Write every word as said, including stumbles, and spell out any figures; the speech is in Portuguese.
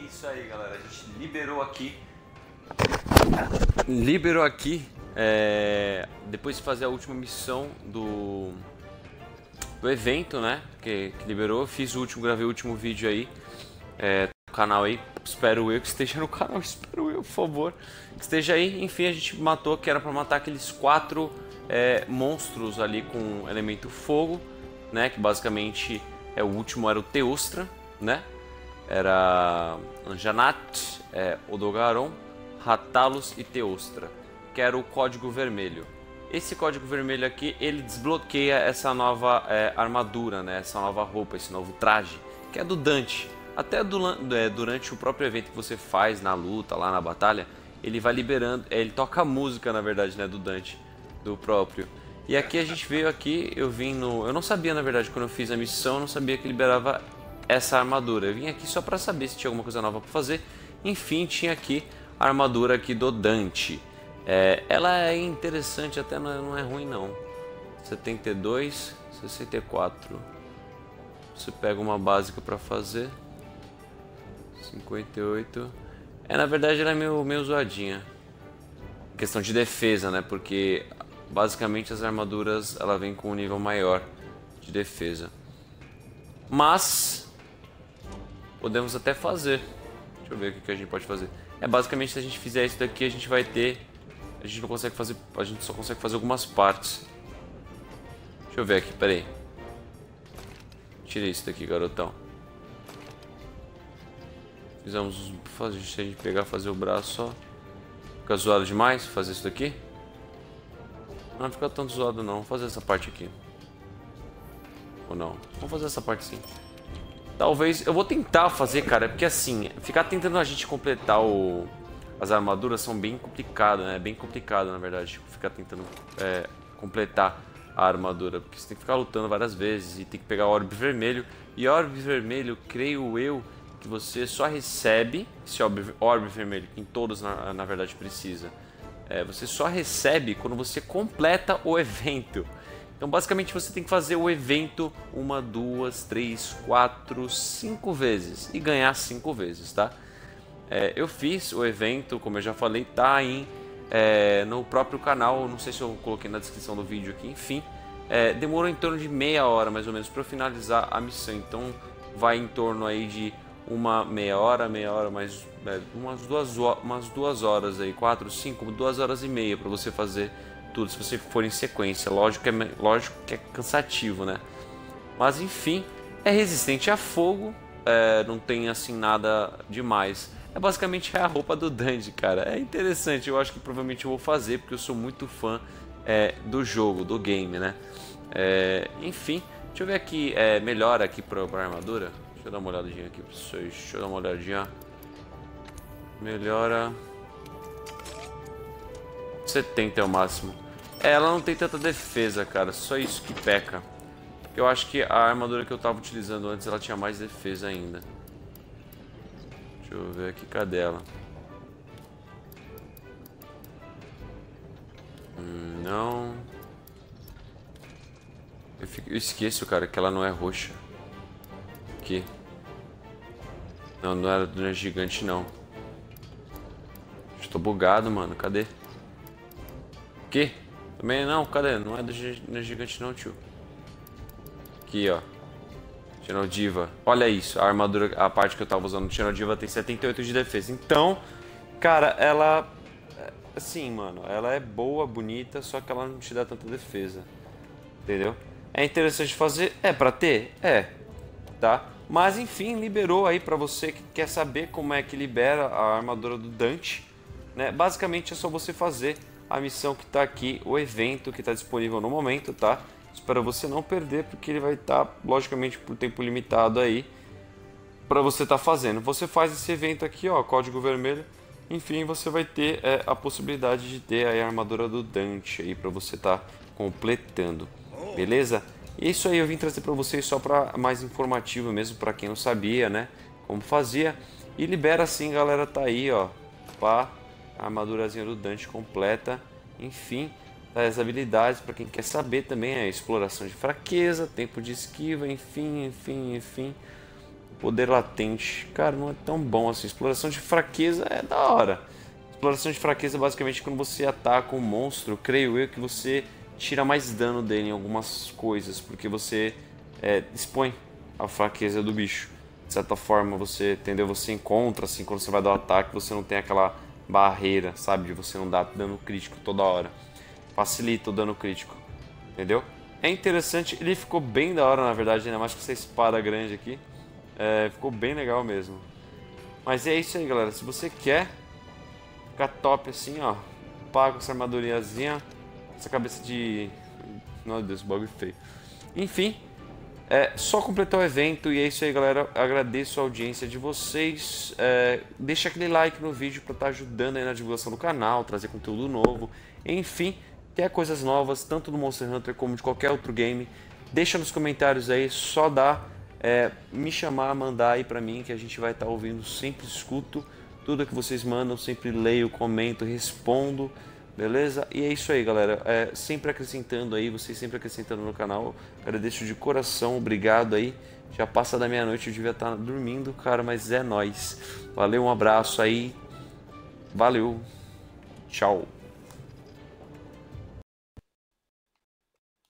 isso aí, galera. A gente liberou aqui. Liberou aqui. É, depois de fazer a última missão do, do evento, né? Que, que liberou. Eu fiz o último, gravei o último vídeo aí. É, no canal aí. Espero eu que esteja no canal. Espero eu, por favor. Que esteja aí. Enfim, a gente matou, que era pra matar aqueles quatro é, monstros ali com elemento fogo, né? Que basicamente é o último, era o Teostra, né? Era Anjanat, é, Odogaron, Rathalos e Teostra, que era o código vermelho. Esse código vermelho aqui, ele desbloqueia essa nova é, armadura, né? Essa nova roupa, esse novo traje, que é do Dante. Até do, é, durante o próprio evento que você faz na luta, lá na batalha, ele vai liberando, é, ele toca a música, na verdade, né, do Dante, do próprio. E aqui a gente veio aqui, eu vim no... Eu não sabia, na verdade, quando eu fiz a missão, eu não sabia que liberava essa armadura. Eu vim aqui só pra saber se tinha alguma coisa nova pra fazer. Enfim, tinha aqui a armadura aqui do Dante. É, ela é interessante, até não é, não é ruim não. setenta e dois, sessenta e quatro. Você pega uma básica pra fazer. cinquenta e oito. É, na verdade ela é meio, meio zoadinha. Questão de defesa, né? Porque basicamente as armaduras ela vem com um nível maior de defesa. Mas podemos até fazer. Deixa eu ver o que, que a gente pode fazer. É basicamente, se a gente fizer isso daqui, a gente vai ter. A gente não consegue fazer. A gente só consegue fazer algumas partes. Deixa eu ver aqui, peraí. Tira isso daqui, garotão. Fizemos. Se a gente pegar fazer o braço só. Fica zoado demais fazer isso daqui? Não fica tanto zoado não. Vamos fazer essa parte aqui. Ou não? Vamos fazer essa parte sim. Talvez, eu vou tentar fazer, cara, porque assim, ficar tentando a gente completar o, as armaduras são bem complicadas, né? Bem complicado, na verdade, ficar tentando é, completar a armadura, porque você tem que ficar lutando várias vezes e tem que pegar o orbe vermelho. E orbe vermelho, creio eu, que você só recebe esse orbe, orbe vermelho, que em todos, na, na verdade, precisa. É, você só recebe quando você completa o evento. Então basicamente você tem que fazer o evento uma, duas, três, quatro, cinco vezes e ganhar cinco vezes, tá? É, eu fiz o evento, como eu já falei, tá em, é, no próprio canal, não sei se eu coloquei na descrição do vídeo aqui, enfim. É, demorou em torno de meia hora mais ou menos para eu finalizar a missão, então vai em torno aí de uma meia hora, meia hora mais é, umas, duas, umas duas horas aí, quatro, cinco, duas horas e meia para você fazer tudo, se você for em sequência. Lógico que, é, lógico que é cansativo, né? Mas enfim, é resistente a fogo, é, não tem assim nada demais. É basicamente a roupa do Dante, cara. É interessante, eu acho que provavelmente eu vou fazer, porque eu sou muito fã é, do jogo, do game, né? É, enfim, deixa eu ver aqui, é, melhora aqui pra, pra armadura. Deixa eu dar uma olhadinha aqui pra vocês, deixa eu dar uma olhadinha. Melhora... setenta é o máximo. É, ela não tem tanta defesa, cara, só isso que peca. Eu acho que a armadura que eu tava utilizando antes, ela tinha mais defesa ainda. Deixa eu ver aqui, cadê ela? Hum, não. Eu, fico, eu esqueço, cara, que ela não é roxa. Aqui. Não, não era do gigante, não. Estou bugado, mano, cadê? Que? Também não, cadê? Não é do não é gigante não, tio. Aqui, ó. Xenodiva. Olha isso, a armadura, a parte que eu tava usando do Xenodiva tem setenta e oito de defesa. Então, cara, ela... Assim, mano, ela é boa, bonita, só que ela não te dá tanta defesa. Entendeu? É interessante fazer? É pra ter? É. Tá? Mas, enfim, liberou aí pra você que quer saber como é que libera a armadura do Dante. Né? Basicamente é só você fazer a missão que está aqui, o evento que está disponível no momento, tá? Espero você não perder, porque ele vai estar, tá, logicamente, por tempo limitado aí, para você estar tá fazendo. Você faz esse evento aqui, ó, código vermelho, enfim, você vai ter é, a possibilidade de ter aí a armadura do Dante aí, para você estar tá completando, beleza? E é isso aí, eu vim trazer para vocês só para mais informativo mesmo, para quem não sabia, né, como fazia. E libera assim, galera, tá aí, ó, pá. A armadurazinha do Dante completa. Enfim, as habilidades para quem quer saber também é exploração de fraqueza, tempo de esquiva, enfim, enfim, enfim. Poder latente. Cara, não é tão bom assim. Exploração de fraqueza é da hora. Exploração de fraqueza é basicamente quando você ataca um monstro, creio eu que você tira mais dano dele em algumas coisas, porque você é, expõe a fraqueza do bicho. De certa forma, você, entendeu? Você encontra, assim, quando você vai dar o ataque, você não tem aquela barreira, sabe? De você não dar dano crítico toda hora. Facilita o dano crítico, entendeu? É interessante, ele ficou bem da hora, na verdade, ainda mais com essa espada grande aqui. É, ficou bem legal mesmo. Mas é isso aí, galera. Se você quer ficar top assim, ó, pá, com essa armadurazinha, essa cabeça de... Meu Deus, bagulho feio. Enfim, é só completar o evento e é isso aí, galera. Agradeço a audiência de vocês. É, deixa aquele like no vídeo para estar ajudando aí na divulgação do canal, trazer conteúdo novo. Enfim, quer coisas novas, tanto do Monster Hunter como de qualquer outro game, deixa nos comentários aí, só dá é, me chamar, mandar aí pra mim que a gente vai estar ouvindo, sempre escuto tudo que vocês mandam, sempre leio, comento, respondo, beleza? E é isso aí, galera, é, sempre acrescentando aí, vocês sempre acrescentando no canal, agradeço de coração, obrigado aí, já passa da meia-noite, eu devia estar dormindo, cara, mas é nóis, valeu, um abraço aí, valeu, tchau.